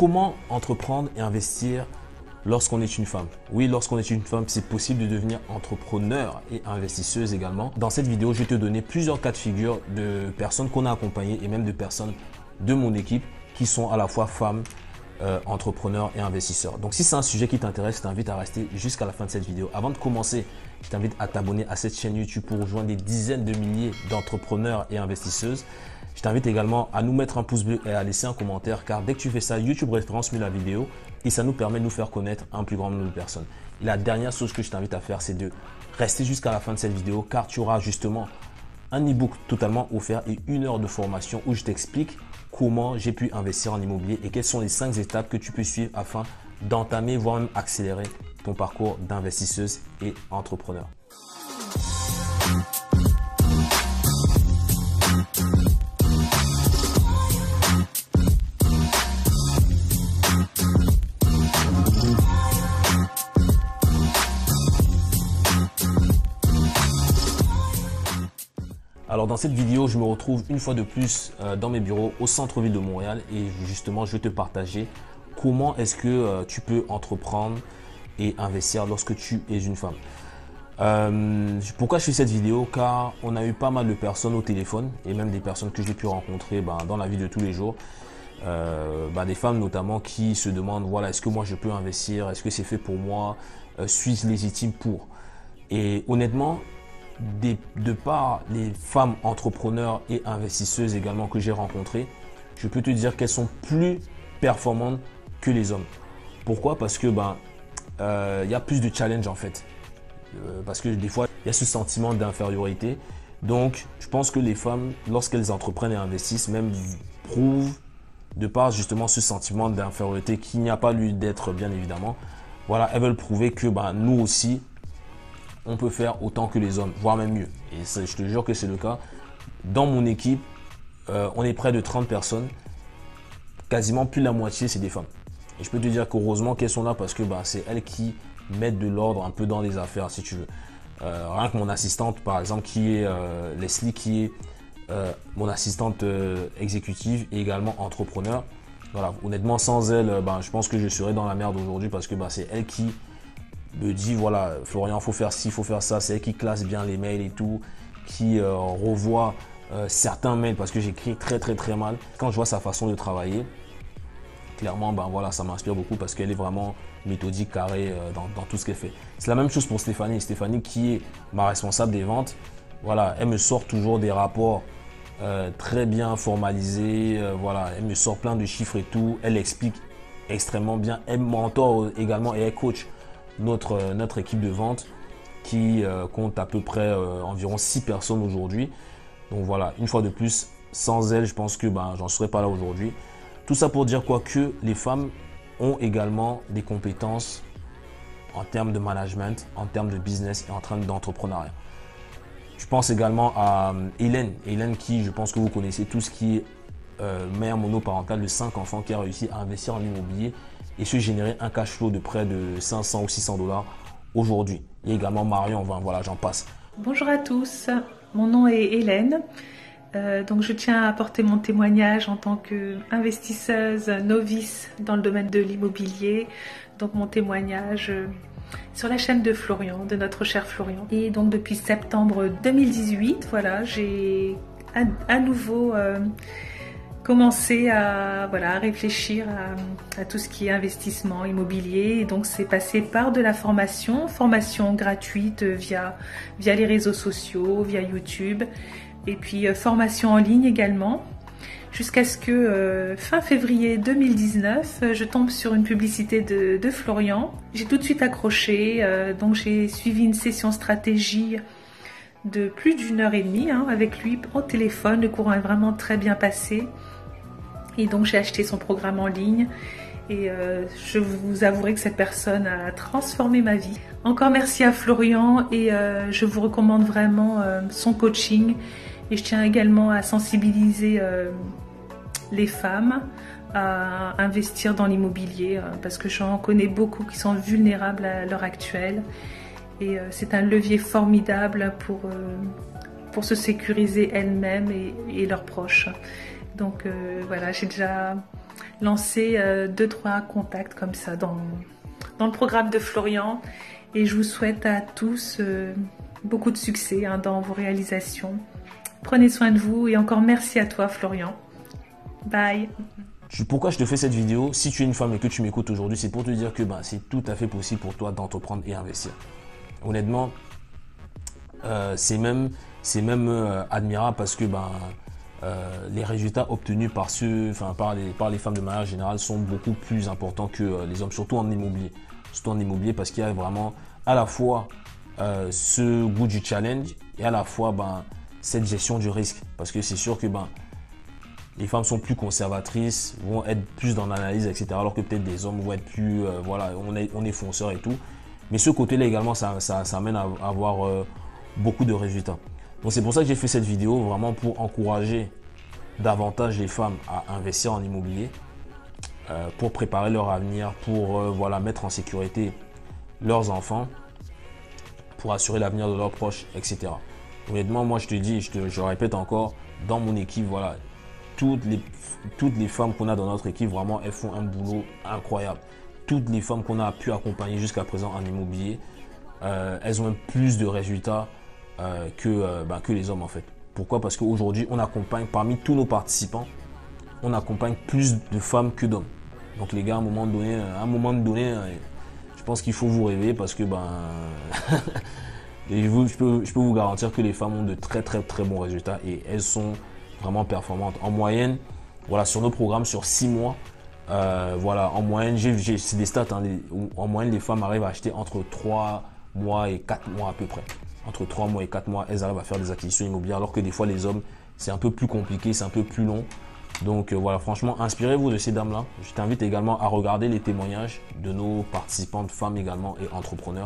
comment entreprendre et investir lorsqu'on est une femme? Oui, lorsqu'on est une femme, c'est possible de devenir entrepreneur et investisseuse également. Dans cette vidéo, je vais te donner plusieurs cas de figure de personnes qu'on a accompagnées et même de personnes de mon équipe qui sont à la fois femmes, entrepreneurs et investisseurs. Donc si c'est un sujet qui t'intéresse, je t'invite à rester jusqu'à la fin de cette vidéo. Avant de commencer, je t'invite à t'abonner à cette chaîne YouTube pour rejoindre des dizaines de milliers d'entrepreneurs et investisseuses. Je t'invite également à nous mettre un pouce bleu et à laisser un commentaire, car dès que tu fais ça, YouTube référence mieux la vidéo et ça nous permet de nous faire connaître un plus grand nombre de personnes. Et la dernière chose que je t'invite à faire, c'est de rester jusqu'à la fin de cette vidéo, car tu auras justement un e-book totalement offert et 1 heure de formation où je t'explique comment j'ai pu investir en immobilier et quelles sont les 5 étapes que tu peux suivre afin d'entamer, voire même accélérer ton parcours d'investisseuse et entrepreneur. Alors dans cette vidéo, je me retrouve une fois de plus dans mes bureaux au centre-ville de Montréal et justement, je vais te partager comment est-ce que tu peux entreprendre et investir lorsque tu es une femme. Pourquoi je fais cette vidéo? Car on a eu pas mal de personnes au téléphone et même des personnes que j'ai pu rencontrer dans la vie de tous les jours. Des femmes notamment qui se demandent, voilà, est-ce que moi je peux investir? Est-ce que c'est fait pour moi? Suis-je légitime pour? Et honnêtement, de par les femmes entrepreneurs et investisseuses également que j'ai rencontrées, je peux te dire qu'elles sont plus performantes que les hommes. Pourquoi? Parce que y a plus de challenge en fait. Parce que des fois, il y a ce sentiment d'infériorité. Donc, je pense que les femmes, lorsqu'elles entreprennent et investissent, même prouvent, de par justement ce sentiment d'infériorité qui n'y a pas lieu d'être bien évidemment, voilà, elles veulent prouver que nous aussi, on peut faire autant que les hommes, voire même mieux. Et ça, je te jure que c'est le cas. Dans mon équipe, on est près de 30 personnes. Quasiment plus de la moitié, c'est des femmes. Et je peux te dire qu'heureusement qu'elles sont là parce que c'est elles qui mettent de l'ordre un peu dans les affaires, si tu veux. Rien que mon assistante, par exemple, qui est Leslie, qui est mon assistante exécutive et également entrepreneur. Voilà, honnêtement, sans elle, je pense que je serais dans la merde aujourd'hui parce que c'est elle qui me dit, voilà, Florian, faut faire ci, faut faire ça. C'est elle qui classe bien les mails et tout, qui revoit certains mails parce que j'écris très mal. Quand je vois sa façon de travailler, clairement, voilà, ça m'inspire beaucoup parce qu'elle est vraiment méthodique, carrée dans tout ce qu'elle fait. C'est la même chose pour Stéphanie. Stéphanie qui est ma responsable des ventes. Voilà, elle me sort toujours des rapports très bien formalisés. Voilà, elle me sort plein de chiffres et tout. Elle explique extrêmement bien. Elle mentor également et elle coach notre équipe de vente qui compte à peu près environ 6 personnes aujourd'hui. Donc voilà, une fois de plus, sans elle, je pense que j'en serais pas là aujourd'hui. Tout ça pour dire quoi? Que les femmes ont également des compétences en termes de management, en termes de business et en termes d'entrepreneuriat. Je pense également à Hélène. Hélène qui, je pense que vous connaissez tous, qui est mère monoparentale de 5 enfants qui a réussi à investir en immobilier et se générer un cash flow de près de 500 ou 600 $. Aujourd'hui. Il y a également Marion, voilà, j'en passe. Bonjour à tous, mon nom est Hélène. Donc je tiens à apporter mon témoignage en tant qu'investisseuse novice dans le domaine de l'immobilier. Donc mon témoignage sur la chaîne de Florian, de notre cher Florian. Et donc depuis septembre 2018, voilà, j'ai à nouveau commencé à réfléchir à tout ce qui est investissement immobilier. Et donc c'est passé par de la formation gratuite via les réseaux sociaux, via YouTube, et puis formation en ligne également, jusqu'à ce que fin février 2019, je tombe sur une publicité de Florian. J'ai tout de suite accroché, donc j'ai suivi une session stratégie de plus d'1 heure et demie avec lui au téléphone. Le courant est vraiment très bien passé. Et donc j'ai acheté son programme en ligne et je vous avouerai que cette personne a transformé ma vie. Encore merci à Florian et je vous recommande vraiment son coaching, et je tiens également à sensibiliser les femmes à investir dans l'immobilier parce que j'en connais beaucoup qui sont vulnérables à l'heure actuelle, et c'est un levier formidable pour se sécuriser elles-mêmes et leurs proches. Donc voilà, j'ai déjà lancer 2-3 contacts comme ça dans le programme de Florian. Et je vous souhaite à tous beaucoup de succès dans vos réalisations. Prenez soin de vous et encore merci à toi Florian. Bye. Pourquoi je te fais cette vidéo? Si tu es une femme et que tu m'écoutes aujourd'hui, c'est pour te dire que c'est tout à fait possible pour toi d'entreprendre et investir. Honnêtement, c'est même admirable parce que les résultats obtenus par les femmes de manière générale sont beaucoup plus importants que les hommes, surtout en immobilier. Surtout en immobilier parce qu'il y a vraiment à la fois ce goût du challenge et à la fois cette gestion du risque. Parce que c'est sûr que les femmes sont plus conservatrices, vont être plus dans l'analyse, etc. Alors que peut-être des hommes vont être plus, on est fonceurs et tout. Mais ce côté-là également, ça amène à avoir beaucoup de résultats. Donc c'est pour ça que j'ai fait cette vidéo, vraiment pour encourager davantage les femmes à investir en immobilier, pour préparer leur avenir, pour mettre en sécurité leurs enfants, pour assurer l'avenir de leurs proches, etc. Honnêtement, moi je te dis, je répète encore, dans mon équipe, toutes les femmes qu'on a dans notre équipe, vraiment, elles font un boulot incroyable. Toutes les femmes qu'on a pu accompagner jusqu'à présent en immobilier, elles ont plus de résultats que les hommes en fait. Pourquoi? Parce qu'aujourd'hui, on accompagne, parmi tous nos participants, on accompagne plus de femmes que d'hommes. Donc les gars, à un moment donné, je pense qu'il faut vous réveiller parce que je peux vous garantir que les femmes ont de très bons résultats et elles sont vraiment performantes. En moyenne, sur nos programmes, sur 6 mois, en moyenne, c'est des stats, en moyenne, les femmes arrivent à acheter entre 3 mois et 4 mois à peu près. Entre 3 mois et 4 mois, elles arrivent à faire des acquisitions immobilières, alors que des fois, les hommes, c'est un peu plus compliqué, c'est un peu plus long. Donc franchement, inspirez-vous de ces dames-là. Je t'invite également à regarder les témoignages de nos participantes, femmes également et entrepreneurs,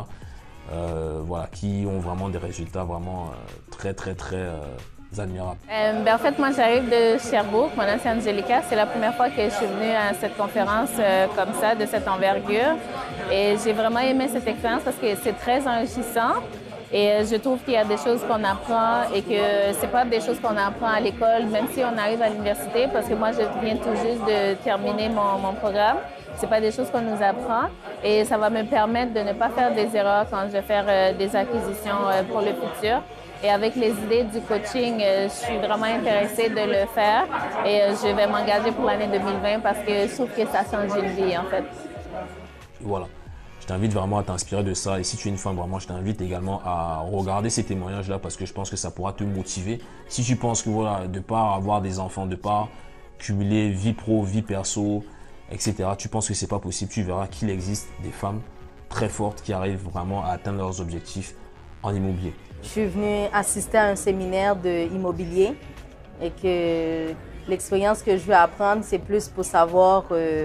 qui ont vraiment des résultats vraiment très admirable. En fait, moi, j'arrive de Sherbrooke. Mon nom, c'est Angelica. C'est la première fois que je suis venue à cette conférence comme ça, de cette envergure. Et j'ai vraiment aimé cette expérience parce que c'est très enrichissant. Et je trouve qu'il y a des choses qu'on apprend et que c'est pas des choses qu'on apprend à l'école, même si on arrive à l'université, parce que moi, je viens tout juste de terminer mon programme. C'est pas des choses qu'on nous apprend et ça va me permettre de ne pas faire des erreurs quand je vais faire des acquisitions pour le futur. Et avec les idées du coaching, je suis vraiment intéressée de le faire et je vais m'engager pour l'année 2020 parce que je trouve que ça change une vie en fait. Voilà. Je t'invite vraiment à t'inspirer de ça et si tu es une femme, vraiment, je t'invite également à regarder ces témoignages-là parce que je pense que ça pourra te motiver. Si tu penses que de part avoir des enfants, de part cumuler vie pro, vie perso, etc., tu penses que c'est pas possible, tu verras qu'il existe des femmes très fortes qui arrivent vraiment à atteindre leurs objectifs en immobilier. Je suis venue assister à un séminaire d'immobilier et que l'expérience que je vais apprendre, c'est plus pour savoir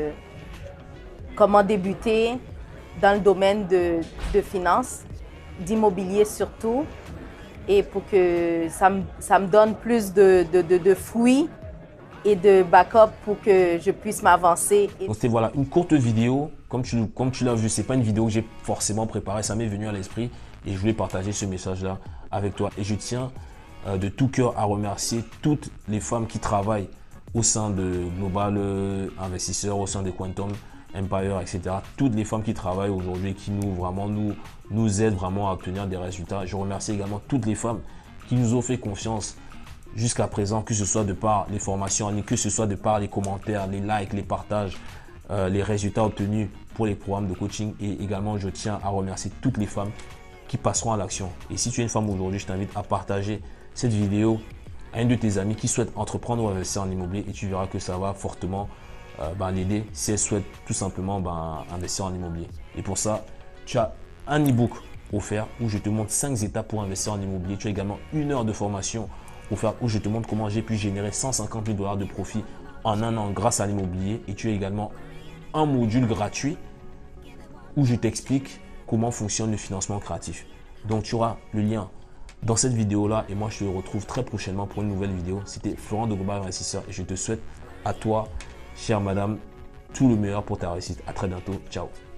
comment débuter dans le domaine de finances, d'immobilier surtout, et pour que ça me donne plus de fruits et de backup pour que je puisse m'avancer. Donc c'était une courte vidéo, comme tu l'as vu, c'est pas une vidéo que j'ai forcément préparée, ça m'est venu à l'esprit et je voulais partager ce message-là avec toi. Et je tiens de tout cœur à remercier toutes les femmes qui travaillent au sein de Global Investisseurs, au sein de Quantum Empire, etc. Toutes les femmes qui travaillent aujourd'hui, qui nous aident vraiment à obtenir des résultats. Je remercie également toutes les femmes qui nous ont fait confiance jusqu'à présent, que ce soit de par les formations en ligne, que ce soit de par les commentaires, les likes, les partages, les résultats obtenus pour les programmes de coaching. Et également, je tiens à remercier toutes les femmes qui passeront à l'action. Et si tu es une femme aujourd'hui, je t'invite à partager cette vidéo à une de tes amies qui souhaite entreprendre ou investir en immobilier et tu verras que ça va fortement l'aider si elle souhaite tout simplement investir en immobilier. Et pour ça, tu as un e-book offert où je te montre 5 étapes pour investir en immobilier. Tu as également 1 heure de formation offerte où je te montre comment j'ai pu générer 150 000 $ de profit en un an grâce à l'immobilier. Et tu as également un module gratuit où je t'explique comment fonctionne le financement créatif. Donc tu auras le lien dans cette vidéo là et moi je te retrouve très prochainement pour une nouvelle vidéo. C'était Florent de Global Investisseur et je te souhaite à toi, chère madame, tout le meilleur pour ta réussite. À très bientôt. Ciao.